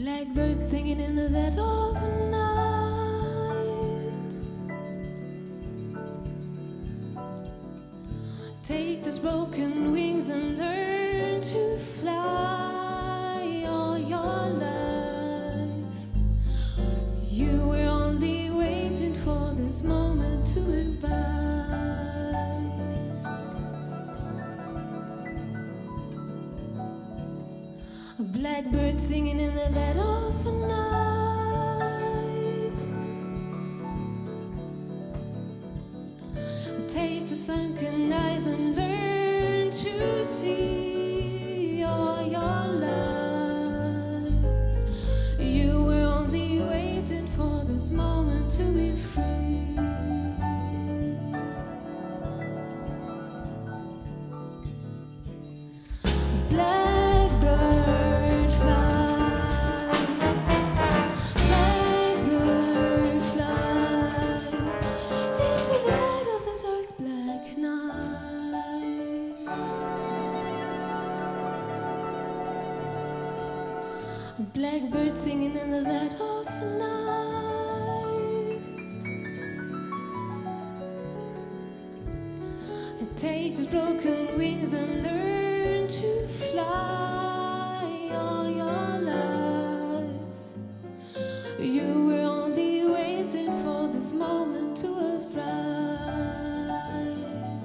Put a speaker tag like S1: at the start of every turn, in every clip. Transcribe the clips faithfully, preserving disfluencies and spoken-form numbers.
S1: Blackbird singing in the dead of night. Take those broken wings and learn to fly all your life. You were only waiting for this moment to arise. A blackbird singing in the dead of night. Take the sunken eyes and learn to see all your life. You were only waiting for this moment to be free. Blackbird fly, blackbird fly into the light of the dark black night. A blackbird singing in the dead of night. I take these broken wings and learn to fly all your life. You were only waiting for this moment to arise.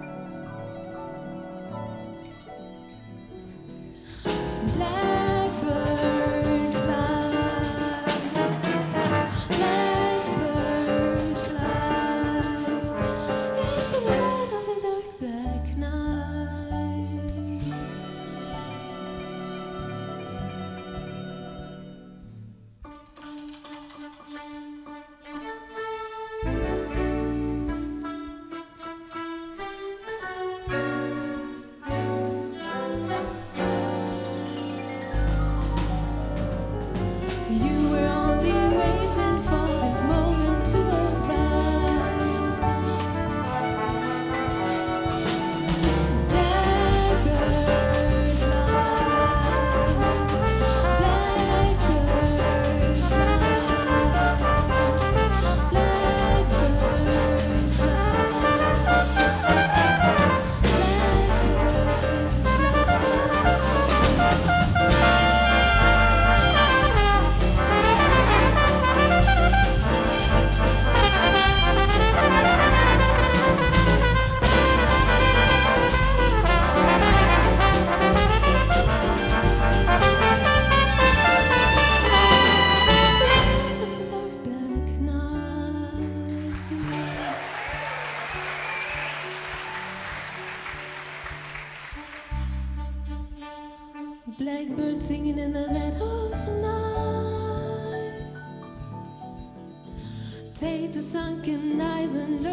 S1: Blackbird fly, blackbird fly into the light of the dark black night. You were only waiting for this moment to arrive. Blackbird fly, blackbird fly, blackbird Blackbird singing in the dead of night. Take the sunken eyes and